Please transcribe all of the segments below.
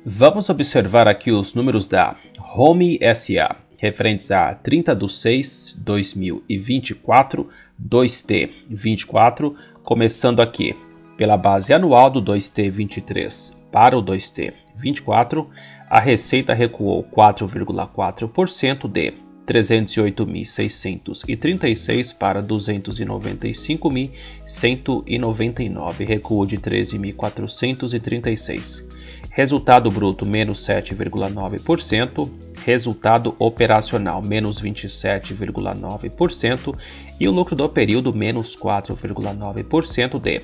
Vamos observar aqui os números da Home SA, referentes a 30/6/2024, 2T24, começando aqui pela base anual do 2T23 para o 2T24, a receita recuou 4,4% de 308.636 para 295.199, recuo de 13.436. Resultado bruto, menos 7,9%, resultado operacional, menos 27,9%, e o lucro do período, menos 4,9%, de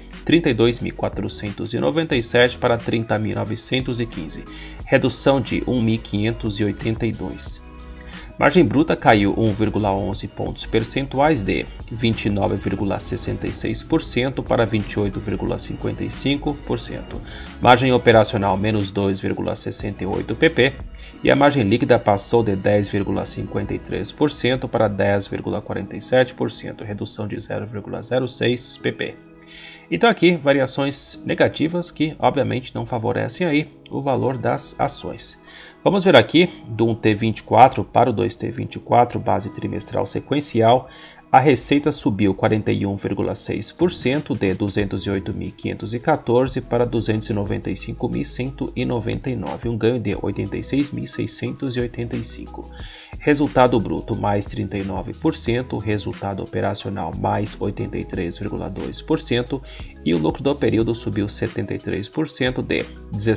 32.497 para 30.915, redução de 1.582. Margem bruta caiu 1,11 pontos percentuais de 29,66% para 28,55%. Margem operacional menos 2,68 pp. E a margem líquida passou de 10,53% para 10,47%, redução de 0,06 pp. Então aqui variações negativas que obviamente não favorecem aí o valor das ações. Vamos ver aqui do 1T24 para o 2T24, base trimestral sequencial, a receita subiu 41,6% de 208.514 para 295.199, um ganho de 86.685. Resultado bruto mais 39%, resultado operacional mais 83,2% e o lucro do período subiu 73% de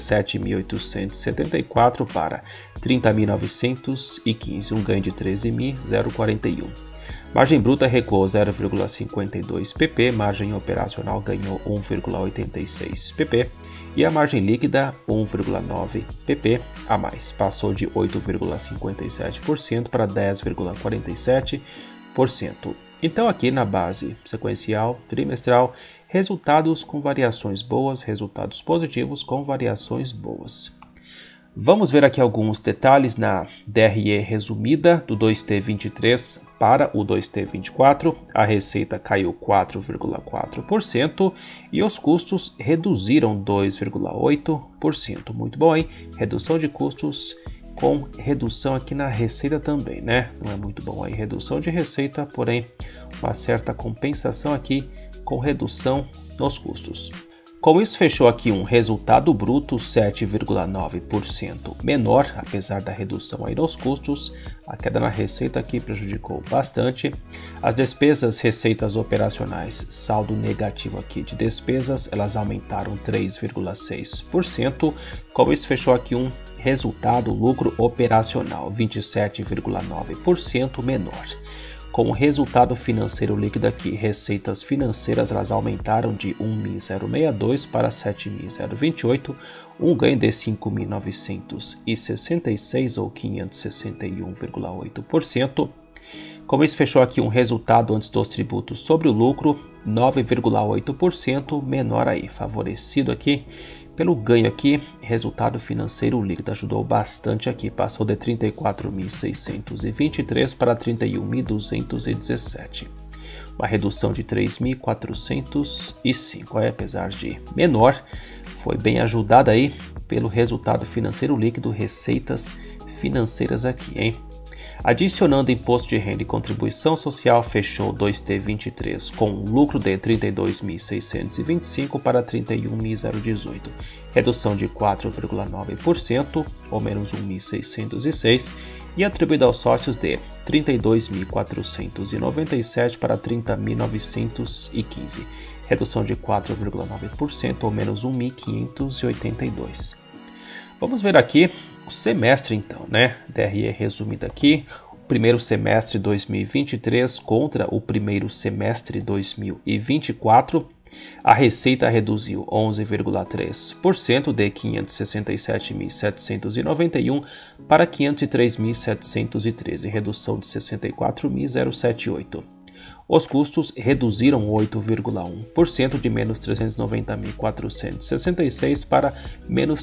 17.874 para 30.915, um ganho de 13.041. Margem bruta recuou 0,52 pp, margem operacional ganhou 1,86 pp e a margem líquida 1,9 pp a mais, passou de 8,57% para 10,47%. Então aqui na base sequencial trimestral, resultados com variações boas, resultados positivos com variações boas. Vamos ver aqui alguns detalhes na DRE resumida do 2T23 para o 2T24. A receita caiu 4,4% e os custos reduziram 2,8%. Muito bom, hein? Redução de custos com redução aqui na receita também, né? Não é muito bom aí, redução de receita, porém uma certa compensação aqui com redução nos custos. Com isso, fechou aqui um resultado bruto 7,9% menor, apesar da redução aí nos custos. A queda na receita aqui prejudicou bastante. As despesas, receitas operacionais, saldo negativo aqui de despesas, elas aumentaram 3,6%. Com isso, fechou aqui um resultado lucro operacional 27,9% menor. Com o resultado financeiro líquido aqui, receitas financeiras elas aumentaram de 1.062 para 7.028, um ganho de 5.966 ou 561,8%. Como isso, fechou aqui um resultado antes dos tributos sobre o lucro 9,8% menor aí, favorecido aqui pelo ganho aqui, resultado financeiro líquido ajudou bastante aqui, passou de 34.623 para 31.217, uma redução de 3.405, apesar de menor, foi bem ajudada aí pelo resultado financeiro líquido, receitas financeiras aqui, hein? Adicionando imposto de renda e contribuição social, fechou 2T23 com um lucro de 32.625 para 31.018, redução de 4,9% ou menos 1.606 e atribuído aos sócios de 32.497 para 30.915, redução de 4,9% ou menos 1.582. Vamos ver aqui o semestre então, né? DRE resumida aqui, o primeiro semestre 2023 contra o primeiro semestre 2024. A receita reduziu 11,3% de 567.791 para 503.713, redução de 64.078. Os custos reduziram 8,1% de menos 390.466 para menos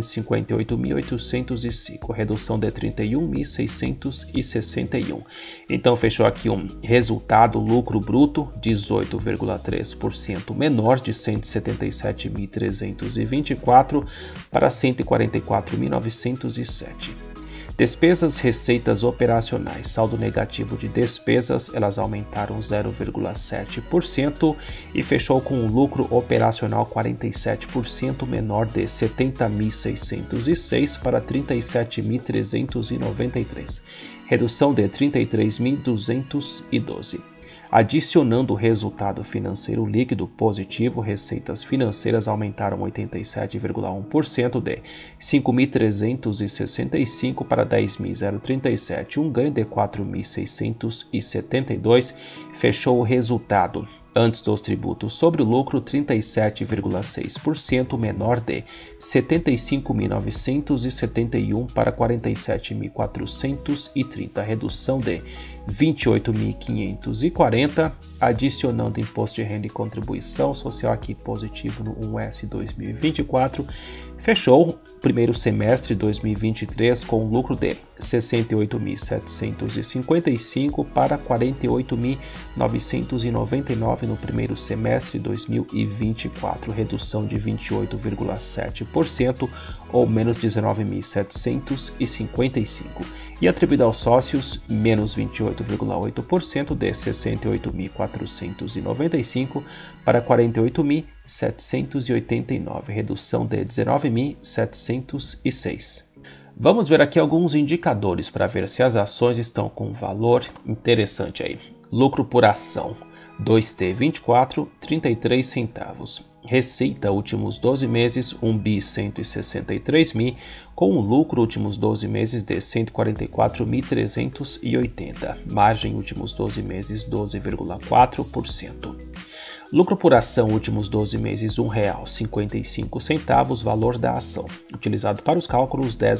358.805, redução de 31.661. Então fechou aqui um resultado lucro bruto 18,3% menor de 177.324 para 144.907. Despesas, receitas operacionais, saldo negativo de despesas, elas aumentaram 0,7% e fechou com um lucro operacional 47% menor de 70.606 para 37.393, redução de 33.212. Adicionando o resultado financeiro líquido positivo, receitas financeiras aumentaram 87,1% de 5.365 para 10.037, um ganho de 4.672, fechou o resultado antes dos tributos sobre o lucro 37,6% menor de 75.971 para 47.430, redução de 28.540, adicionando imposto de renda e contribuição social aqui positivo no 1S 2024, fechou o primeiro semestre de 2023 com um lucro de 68.755 para 48.999 no primeiro semestre de 2024, redução de 28,7% ou menos 19.755, e atribuído aos sócios, menos 28,8% de 68.495 para 48.789, redução de 19.706. Vamos ver aqui alguns indicadores para ver se as ações estão com valor interessante aí. Lucro por ação, 2T24, 33 centavos. Receita últimos 12 meses, 1.163.000, com um lucro últimos 12 meses de 144.380. Margem últimos 12 meses, 12,4%. Lucro por ação últimos 12 meses, R$ 1,55, valor da ação. Utilizado para os cálculos, R$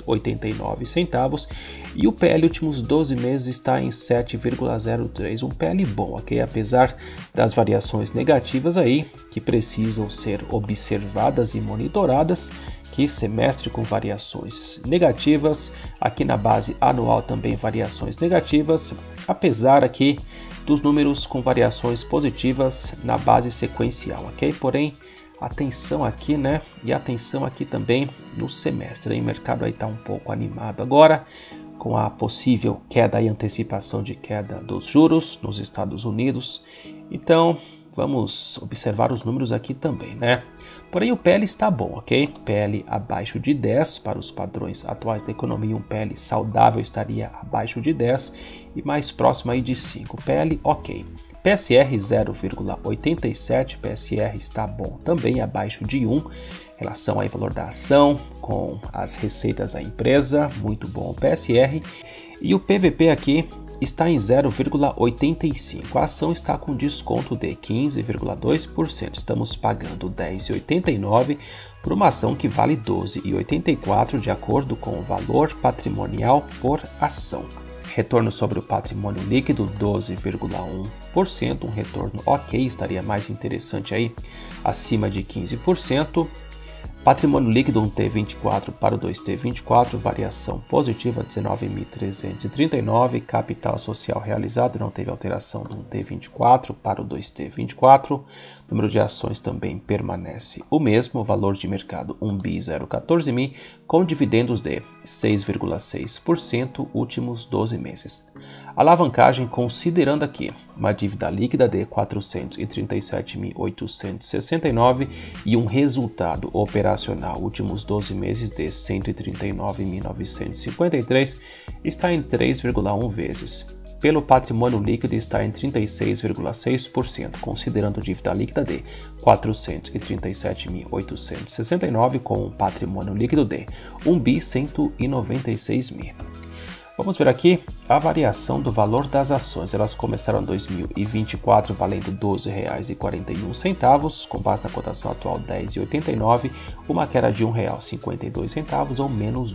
10,89. E o PL últimos 12 meses está em 7,03, um PL bom, ok? Apesar das variações negativas aí, que precisam ser observadas e monitoradas, que semestre com variações negativas, aqui na base anual também variações negativas, apesar aqui dos números com variações positivas na base sequencial, ok? Porém, atenção aqui, né? E atenção aqui também no semestre, hein? O mercado aí está um pouco animado agora, com a possível queda e antecipação de queda dos juros nos Estados Unidos. Então, vamos observar os números aqui também, né? Porém, o PL está bom, ok? PL abaixo de 10 para os padrões atuais da economia, um PL saudável estaria abaixo de 10 e mais próximo aí de 5. PL ok. PSR 0,87, PSR está bom também, abaixo de 1. Relação ao valor da ação com as receitas da empresa, muito bom o PSR. E o PVP aqui está em 0,85. A ação está com desconto de 15,2%. Estamos pagando R$ 10,89 por uma ação que vale R$ 12,84 de acordo com o valor patrimonial por ação. Retorno sobre o patrimônio líquido 12,1%, um retorno ok, estaria mais interessante aí, acima de 15%. Patrimônio líquido 1T24 para o 2T24, variação positiva 19.339, capital social realizado não teve alteração do 1T24 para o 2T24, número de ações também permanece o mesmo, valor de mercado 1.014.000, com dividendos de 6,6% últimos 12 meses. Alavancagem considerando aqui uma dívida líquida de 437.869 e um resultado operacional últimos 12 meses de 139.953, está em 3,1 vezes. Pelo patrimônio líquido está em 36,6%, considerando dívida líquida de 437.869 com um patrimônio líquido de 1.196.000. Vamos ver aqui a variação do valor das ações. Elas começaram em 2024 valendo R$ 12,41, com base na cotação atual R$ 10,89, uma queda de R$ 1,52 ou menos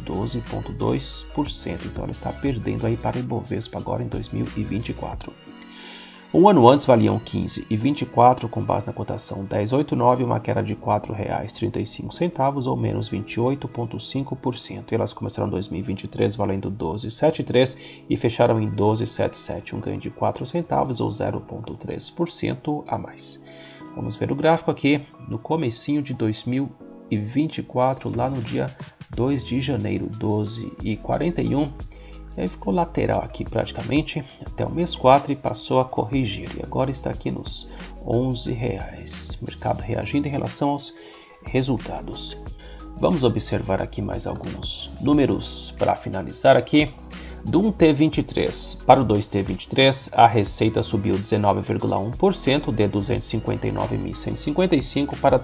12,2%. Então ela está perdendo aí para o Ibovespa agora em 2024. Um ano antes valiam 15,24 com base na cotação 10,89, uma queda de R$ 4,35 ou menos 28,5%. E elas começaram em 2023 valendo 12,73 e fecharam em 12,77, um ganho de 4 centavos ou 0,3% a mais. Vamos ver o gráfico aqui no comecinho de 2024, lá no dia 2 de janeiro, 12,41. E aí ficou lateral aqui praticamente até o mês 4 e passou a corrigir. E agora está aqui nos R$11. Mercado reagindo em relação aos resultados. Vamos observar aqui mais alguns números para finalizar aqui. Do 1T23 para o 2T23, a receita subiu 19,1% de 259.155 para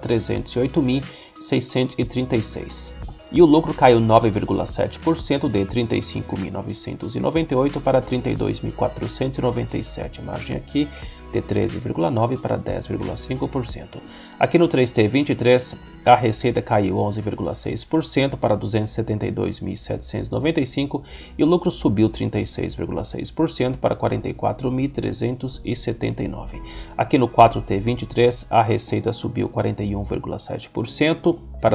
308.636. E o lucro caiu 9,7% de 35.998 para 32.497. A margem aqui de 13,9% para 10,5%. Aqui no 3T23, a receita caiu 11,6% para 272.795 e o lucro subiu 36,6% para 44.379. Aqui no 4T23, a receita subiu 41,7% para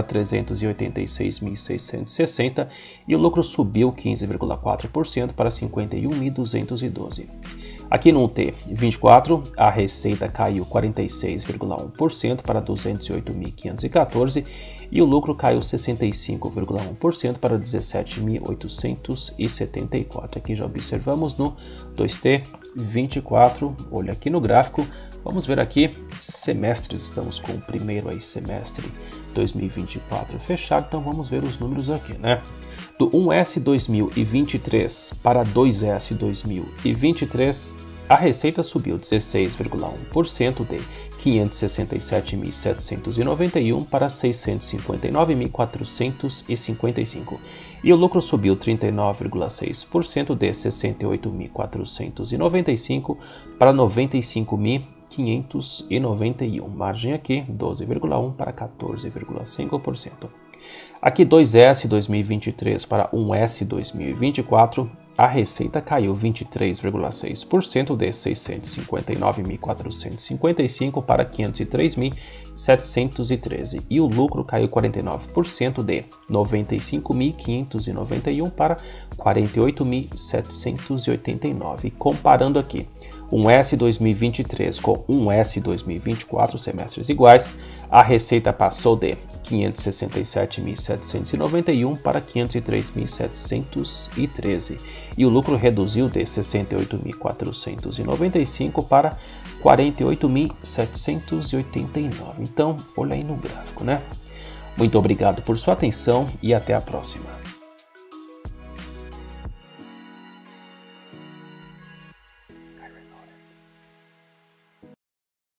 386.660 e o lucro subiu 15,4% para 51.212. Aqui no T24, a receita caiu 46,1% para 208.514 e o lucro caiu 65,1% para 17.874. Aqui já observamos no 2T24, olha aqui no gráfico, vamos ver aqui semestres, estamos com o primeiro aí semestre 2024 fechado, então vamos ver os números aqui, né? Do 1S 2023 para 2S 2023, a receita subiu 16,1% de 567.791 para 659.455 e o lucro subiu 39,6% de 68.495 para 95.591. Margem aqui 12,1% para 14,5%. Aqui 2S 2023 para 1S 2024, a receita caiu 23,6% de 659.455 para 503.713 e o lucro caiu 49% de 95.591 para 48.789. Comparando aqui 1S 2023 com 1S 2024, semestres iguais, a receita passou de 567.791 para 503.713 e o lucro reduziu de 68.495 para 48.789. Então, olha aí no gráfico, né? Muito obrigado por sua atenção e até a próxima.